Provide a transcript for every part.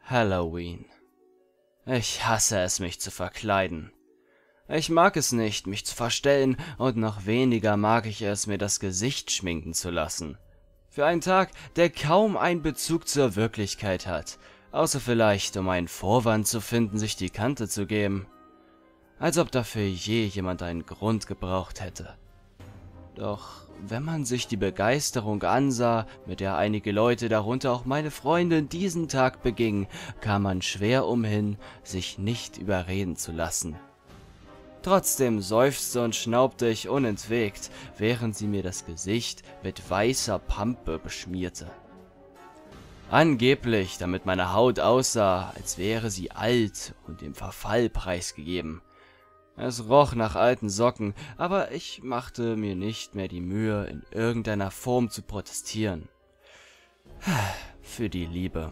Halloween. Ich hasse es, mich zu verkleiden. Ich mag es nicht, mich zu verstellen, und noch weniger mag ich es, mir das Gesicht schminken zu lassen. Für einen Tag, der kaum einen Bezug zur Wirklichkeit hat, außer vielleicht, um einen Vorwand zu finden, sich die Kante zu geben. Als ob dafür je jemand einen Grund gebraucht hätte. Doch wenn man sich die Begeisterung ansah, mit der einige Leute, darunter auch meine Freundin, diesen Tag begingen, kam man schwer umhin, sich nicht überreden zu lassen. Trotzdem seufzte und schnaubte ich unentwegt, während sie mir das Gesicht mit weißer Pampe beschmierte. Angeblich, damit meine Haut aussah, als wäre sie alt und dem Verfall preisgegeben. Es roch nach alten Socken, aber ich machte mir nicht mehr die Mühe, in irgendeiner Form zu protestieren. Für die Liebe.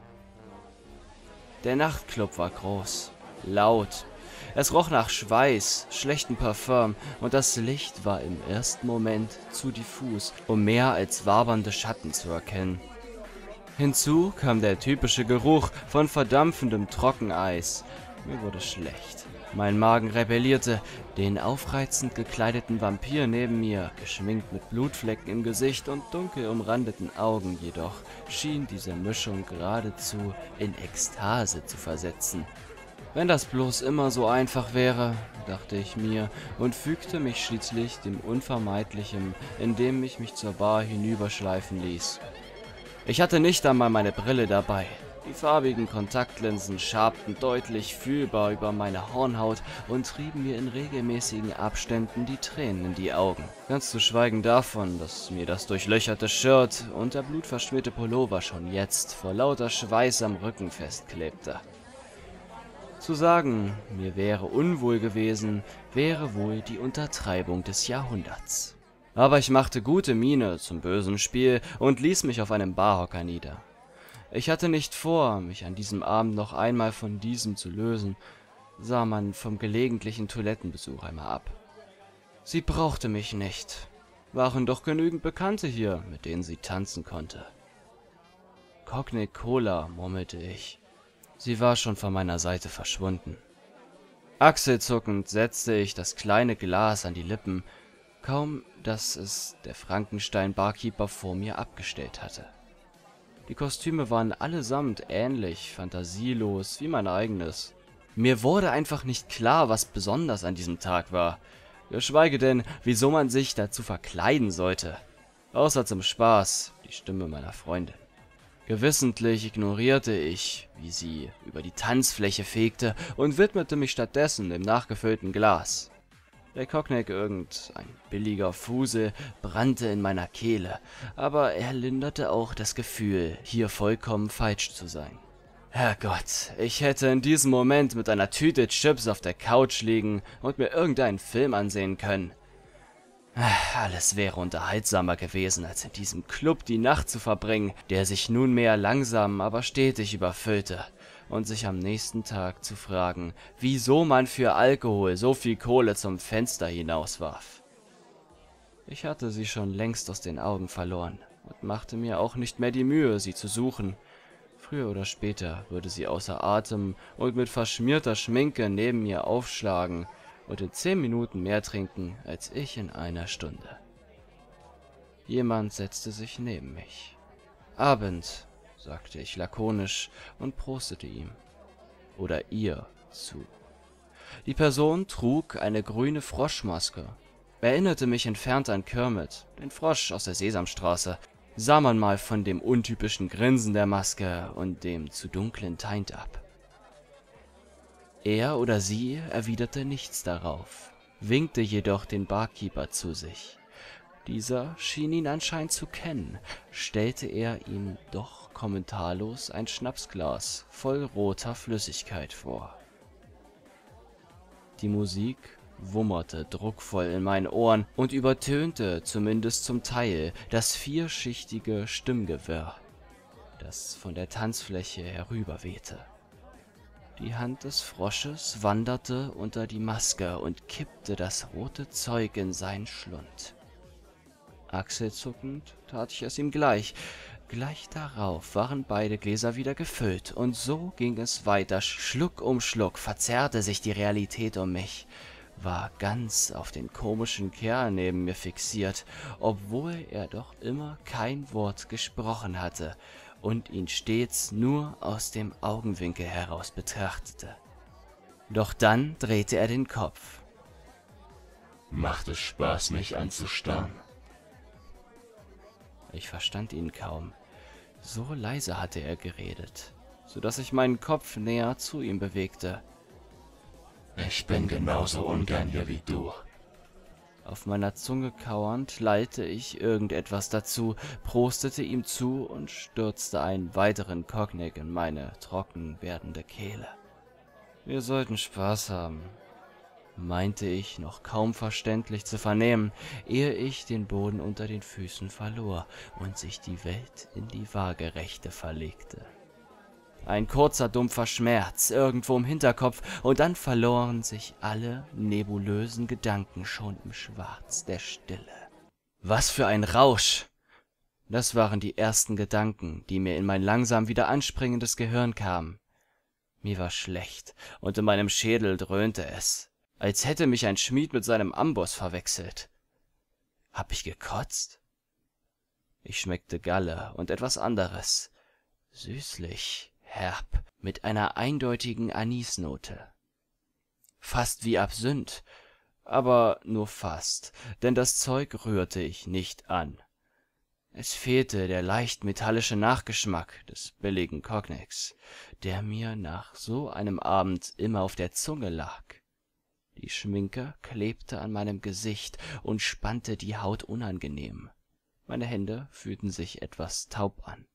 Der Nachtclub war groß, laut. Es roch nach Schweiß, schlechtem Parfüm, und das Licht war im ersten Moment zu diffus, um mehr als wabernde Schatten zu erkennen. Hinzu kam der typische Geruch von verdampfendem Trockeneis. Mir wurde schlecht. Mein Magen rebellierte. Den aufreizend gekleideten Vampir neben mir, geschminkt mit Blutflecken im Gesicht und dunkel umrandeten Augen jedoch, schien diese Mischung geradezu in Ekstase zu versetzen. Wenn das bloß immer so einfach wäre, dachte ich mir und fügte mich schließlich dem Unvermeidlichen, indem ich mich zur Bar hinüberschleifen ließ. Ich hatte nicht einmal meine Brille dabei. Die farbigen Kontaktlinsen schabten deutlich fühlbar über meine Hornhaut und trieben mir in regelmäßigen Abständen die Tränen in die Augen. Ganz zu schweigen davon, dass mir das durchlöcherte Shirt und der blutverschmierte Pullover schon jetzt vor lauter Schweiß am Rücken festklebte. Zu sagen, mir wäre unwohl gewesen, wäre wohl die Untertreibung des Jahrhunderts. Aber ich machte gute Miene zum bösen Spiel und ließ mich auf einem Barhocker nieder. Ich hatte nicht vor, mich an diesem Abend noch einmal von diesem zu lösen, sah man vom gelegentlichen Toilettenbesuch einmal ab. Sie brauchte mich nicht, waren doch genügend Bekannte hier, mit denen sie tanzen konnte. Cognate Cola, murmelte ich. Sie war schon von meiner Seite verschwunden. Achselzuckend setzte ich das kleine Glas an die Lippen, kaum dass es der Frankenstein-Barkeeper vor mir abgestellt hatte. Die Kostüme waren allesamt ähnlich, fantasielos wie mein eigenes. Mir wurde einfach nicht klar, was besonders an diesem Tag war, geschweige denn, wieso man sich dazu verkleiden sollte. Außer zum Spaß, die Stimme meiner Freundin. Gewissentlich ignorierte ich, wie sie über die Tanzfläche fegte und widmete mich stattdessen dem nachgefüllten Glas. Der Cockneck, irgendein billiger Fusel, brannte in meiner Kehle, aber er linderte auch das Gefühl, hier vollkommen falsch zu sein. Herrgott, ich hätte in diesem Moment mit einer Tüte Chips auf der Couch liegen und mir irgendeinen Film ansehen können. Alles wäre unterhaltsamer gewesen, als in diesem Club die Nacht zu verbringen, der sich nunmehr langsam, aber stetig überfüllte, und sich am nächsten Tag zu fragen, wieso man für Alkohol so viel Kohle zum Fenster hinauswarf. Ich hatte sie schon längst aus den Augen verloren und machte mir auch nicht mehr die Mühe, sie zu suchen. Früher oder später würde sie außer Atem und mit verschmierter Schminke neben mir aufschlagen und in 10 Minuten mehr trinken als ich in einer Stunde. Jemand setzte sich neben mich. Abend, sagte ich lakonisch und prostete ihm. Oder ihr zu. Die Person trug eine grüne Froschmaske. Erinnerte mich entfernt an Kermit, den Frosch aus der Sesamstraße. Sah man mal von dem untypischen Grinsen der Maske und dem zu dunklen Teint ab. Er oder sie erwiderte nichts darauf, winkte jedoch den Barkeeper zu sich. Dieser schien ihn anscheinend zu kennen, stellte er ihm doch kommentarlos ein Schnapsglas voll roter Flüssigkeit vor. Die Musik wummerte druckvoll in meinen Ohren und übertönte zumindest zum Teil das vierschichtige Stimmgewirr, das von der Tanzfläche herüberwehte. Die Hand des Frosches wanderte unter die Maske und kippte das rote Zeug in seinen Schlund. Achselzuckend tat ich es ihm gleich, Gleich darauf waren beide Gläser wieder gefüllt, und so ging es weiter. Schluck um Schluck verzerrte sich die Realität um mich, war ganz auf den komischen Kerl neben mir fixiert, obwohl er doch immer kein Wort gesprochen hatte und ihn stets nur aus dem Augenwinkel heraus betrachtete. Doch dann drehte er den Kopf. Macht es Spaß, mich anzustarren? Ich verstand ihn kaum. So leise hatte er geredet, so dass ich meinen Kopf näher zu ihm bewegte. Ich bin genauso ungern hier wie du. Auf meiner Zunge kauernd lallte ich irgendetwas dazu, prostete ihm zu und stürzte einen weiteren Cognac in meine trocken werdende Kehle. Wir sollten Spaß haben, meinte ich, noch kaum verständlich zu vernehmen, ehe ich den Boden unter den Füßen verlor und sich die Welt in die Waagerechte verlegte. Ein kurzer, dumpfer Schmerz irgendwo im Hinterkopf, und dann verloren sich alle nebulösen Gedanken schon im Schwarz der Stille. Was für ein Rausch! Das waren die ersten Gedanken, die mir in mein langsam wieder anspringendes Gehirn kamen. Mir war schlecht, und in meinem Schädel dröhnte es, als hätte mich ein Schmied mit seinem Amboss verwechselt. Hab ich gekotzt? Ich schmeckte Galle und etwas anderes. Süßlich, herb, mit einer eindeutigen Anisnote. Fast wie Absinth, aber nur fast, denn das Zeug rührte ich nicht an. Es fehlte der leicht metallische Nachgeschmack des billigen Cognacs, der mir nach so einem Abend immer auf der Zunge lag. Die Schminke klebte an meinem Gesicht und spannte die Haut unangenehm. Meine Hände fühlten sich etwas taub an.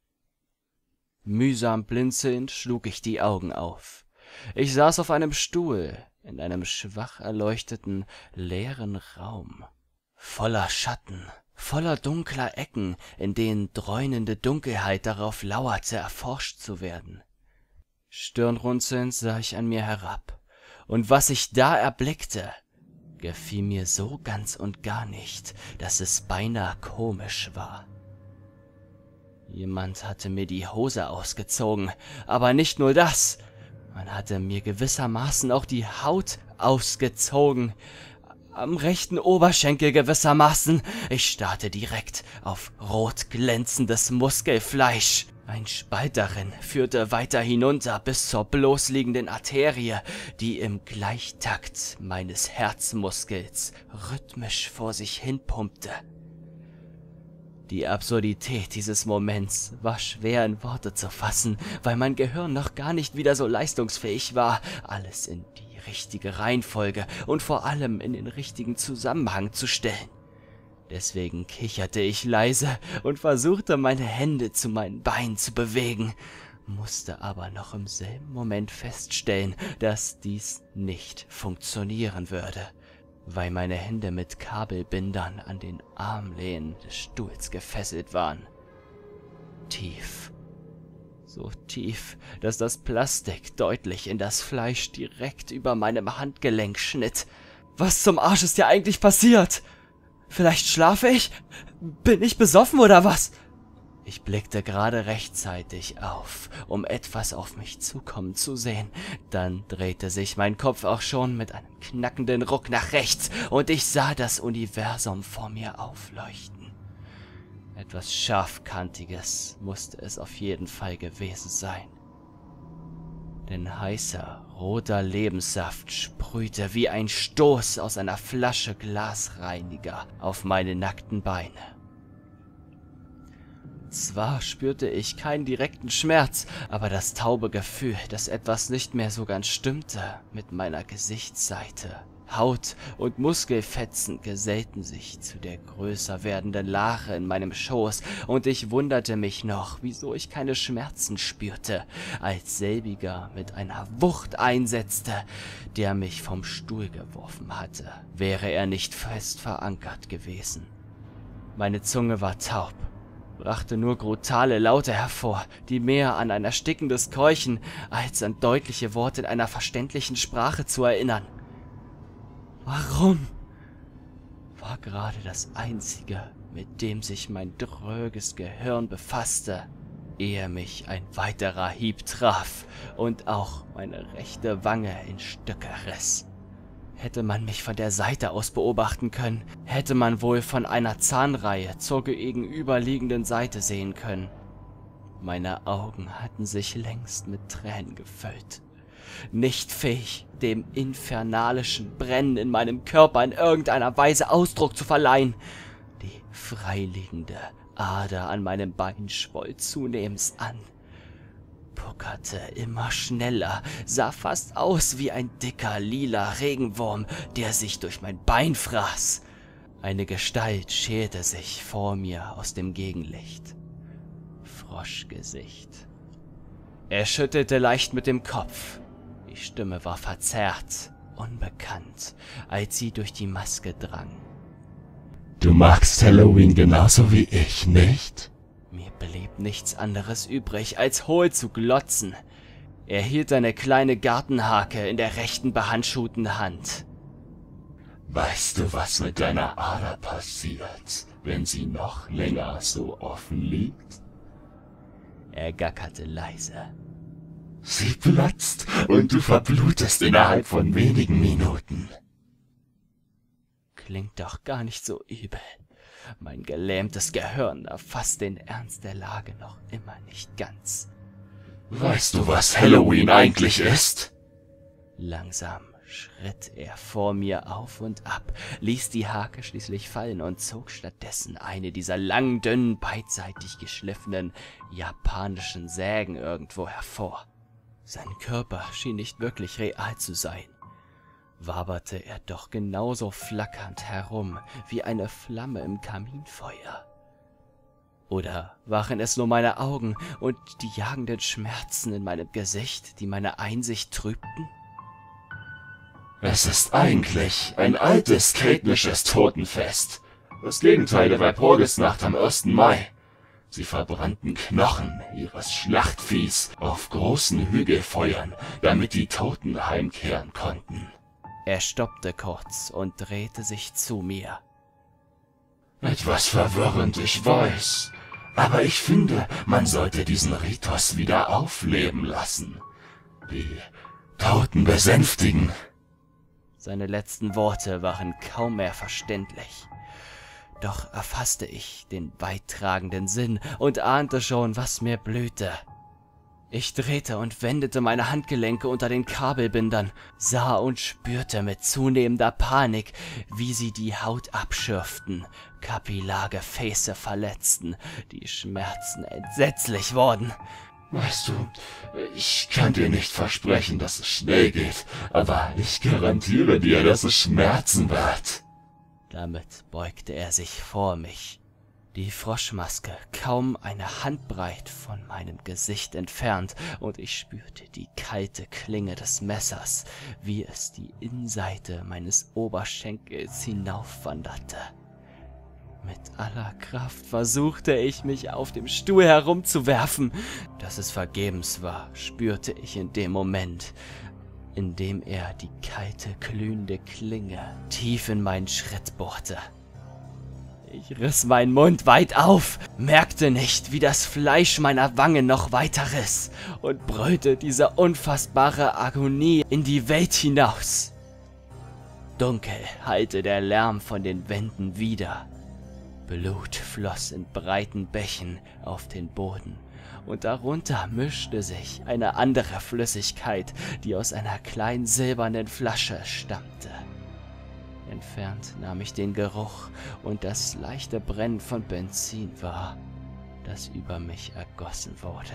Mühsam blinzelnd schlug ich die Augen auf. Ich saß auf einem Stuhl in einem schwach erleuchteten, leeren Raum, voller Schatten, voller dunkler Ecken, in denen dreunende Dunkelheit darauf lauerte, erforscht zu werden. Stirnrunzelnd sah ich an mir herab, und was ich da erblickte, gefiel mir so ganz und gar nicht, dass es beinahe komisch war. Jemand hatte mir die Hose ausgezogen, aber nicht nur das, man hatte mir gewissermaßen auch die Haut ausgezogen, am rechten Oberschenkel gewissermaßen. Ich starrte direkt auf rot glänzendes Muskelfleisch. Ein Spalt darin führte weiter hinunter bis zur bloßliegenden Arterie, die im Gleichtakt meines Herzmuskels rhythmisch vor sich hin pumpte. Die Absurdität dieses Moments war schwer in Worte zu fassen, weil mein Gehirn noch gar nicht wieder so leistungsfähig war, alles in die richtige Reihenfolge und vor allem in den richtigen Zusammenhang zu stellen. Deswegen kicherte ich leise und versuchte, meine Hände zu meinen Beinen zu bewegen, musste aber noch im selben Moment feststellen, dass dies nicht funktionieren würde, weil meine Hände mit Kabelbindern an den Armlehnen des Stuhls gefesselt waren. Tief, so tief, dass das Plastik deutlich in das Fleisch direkt über meinem Handgelenk schnitt. Was zum Arsch ist hier eigentlich passiert? Vielleicht schlafe ich? Bin ich besoffen oder was? Ich blickte gerade rechtzeitig auf, um etwas auf mich zukommen zu sehen. Dann drehte sich mein Kopf auch schon mit einem knackenden Ruck nach rechts, und ich sah das Universum vor mir aufleuchten. Etwas Scharfkantiges musste es auf jeden Fall gewesen sein. Denn heißer, roter Lebenssaft sprühte wie ein Stoß aus einer Flasche Glasreiniger auf meine nackten Beine. Zwar spürte ich keinen direkten Schmerz, aber das taube Gefühl, dass etwas nicht mehr so ganz stimmte mit meiner Gesichtsseite. Haut und Muskelfetzen gesellten sich zu der größer werdenden Lache in meinem Schoß, und ich wunderte mich noch, wieso ich keine Schmerzen spürte, als selbiger mit einer Wucht einsetzte, der mich vom Stuhl geworfen hatte, wäre er nicht fest verankert gewesen. Meine Zunge war taub, brachte nur brutale Laute hervor, die mehr an ein erstickendes Keuchen als an deutliche Worte in einer verständlichen Sprache zu erinnern. Warum? War gerade das Einzige, mit dem sich mein dröges Gehirn befasste, ehe mich ein weiterer Hieb traf und auch meine rechte Wange in Stücke riss. Hätte man mich von der Seite aus beobachten können, hätte man wohl von einer Zahnreihe zur gegenüberliegenden Seite sehen können. Meine Augen hatten sich längst mit Tränen gefüllt. Nicht fähig, dem infernalischen Brennen in meinem Körper in irgendeiner Weise Ausdruck zu verleihen. Die freiliegende Ader an meinem Bein schwoll zunehmend an, puckerte immer schneller, sah fast aus wie ein dicker, lila Regenwurm, der sich durch mein Bein fraß. Eine Gestalt schälte sich vor mir aus dem Gegenlicht. Froschgesicht. Er schüttelte leicht mit dem Kopf. Die Stimme war verzerrt, unbekannt, als sie durch die Maske drang. Du magst Halloween genauso wie ich, nicht? Mir blieb nichts anderes übrig, als hohl zu glotzen. Er hielt eine kleine Gartenhake in der rechten behandschuhten Hand. Weißt du, was mit deiner Ader passiert, wenn sie noch länger so offen liegt? Er gackerte leise. Sie platzt und du verblutest innerhalb von wenigen Minuten. Klingt doch gar nicht so übel. Mein gelähmtes Gehirn erfasst den Ernst der Lage noch immer nicht ganz. Weißt du, was Halloween eigentlich ist? Langsam schritt er vor mir auf und ab, ließ die Hake schließlich fallen und zog stattdessen eine dieser langen, dünnen, beidseitig geschliffenen japanischen Sägen irgendwo hervor. Sein Körper schien nicht wirklich real zu sein. Waberte er doch genauso flackernd herum wie eine Flamme im Kaminfeuer. Oder waren es nur meine Augen und die jagenden Schmerzen in meinem Gesicht, die meine Einsicht trübten? Es ist eigentlich ein altes keltnisches Totenfest. Das Gegenteil der Walpurgisnacht am 1. Mai. Sie verbrannten Knochen ihres Schlachtviehs auf großen Hügelfeuern, damit die Toten heimkehren konnten. Er stoppte kurz und drehte sich zu mir. Etwas verwirrend, ich weiß. Aber ich finde, man sollte diesen Ritus wieder aufleben lassen. Die Toten besänftigen. Seine letzten Worte waren kaum mehr verständlich. Doch erfasste ich den weittragenden Sinn und ahnte schon, was mir blühte. Ich drehte und wendete meine Handgelenke unter den Kabelbindern, sah und spürte mit zunehmender Panik, wie sie die Haut abschürften, Kapillargefäße verletzten, die Schmerzen entsetzlich wurden. Weißt du, ich kann dir nicht versprechen, dass es schnell geht, aber ich garantiere dir, dass es Schmerzen wird. Damit beugte er sich vor mich. Die Froschmaske kaum eine Handbreit von meinem Gesicht entfernt, und ich spürte die kalte Klinge des Messers, wie es die Innenseite meines Oberschenkels hinaufwanderte. Mit aller Kraft versuchte ich, mich auf dem Stuhl herumzuwerfen. Dass es vergebens war, spürte ich in dem Moment, in dem er die kalte, glühende Klinge tief in meinen Schritt bohrte. Ich riss meinen Mund weit auf, merkte nicht, wie das Fleisch meiner Wange noch weiter riss und brüllte diese unfassbare Agonie in die Welt hinaus. Dunkel hallte der Lärm von den Wänden wider. Blut floss in breiten Bächen auf den Boden, und darunter mischte sich eine andere Flüssigkeit, die aus einer kleinen silbernen Flasche stammte. Entfernt nahm ich den Geruch und das leichte Brennen von Benzin wahr, das über mich ergossen wurde.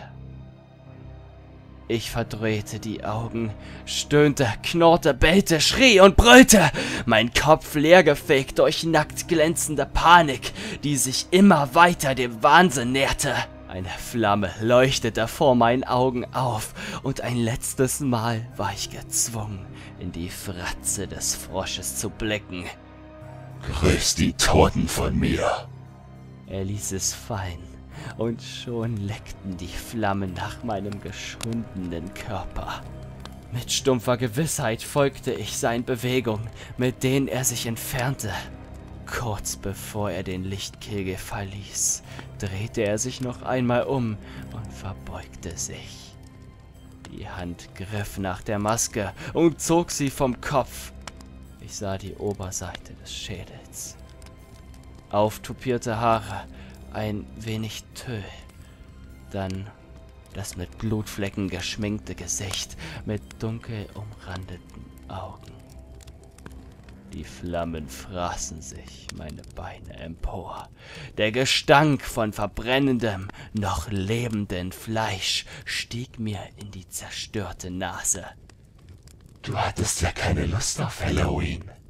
Ich verdrehte die Augen, stöhnte, knurrte, bellte, schrie und brüllte, mein Kopf leergefegt durch nackt glänzende Panik, die sich immer weiter dem Wahnsinn näherte. Eine Flamme leuchtete vor meinen Augen auf, und ein letztes Mal war ich gezwungen, in die Fratze des Frosches zu blicken. Grüß die Toten von mir. Er ließ es fallen, und schon leckten die Flammen nach meinem geschundenen Körper. Mit stumpfer Gewissheit folgte ich seinen Bewegungen, mit denen er sich entfernte. Kurz bevor er den Lichtkegel verließ, drehte er sich noch einmal um und verbeugte sich. Die Hand griff nach der Maske und zog sie vom Kopf. Ich sah die Oberseite des Schädels. Auftupierte Haare, ein wenig Tüll. Dann das mit Blutflecken geschminkte Gesicht mit dunkel umrandeten Augen. Die Flammen fraßen sich meine Beine empor. Der Gestank von verbrennendem, noch lebendem Fleisch stieg mir in die zerstörte Nase. Du hattest ja keine Lust auf Halloween,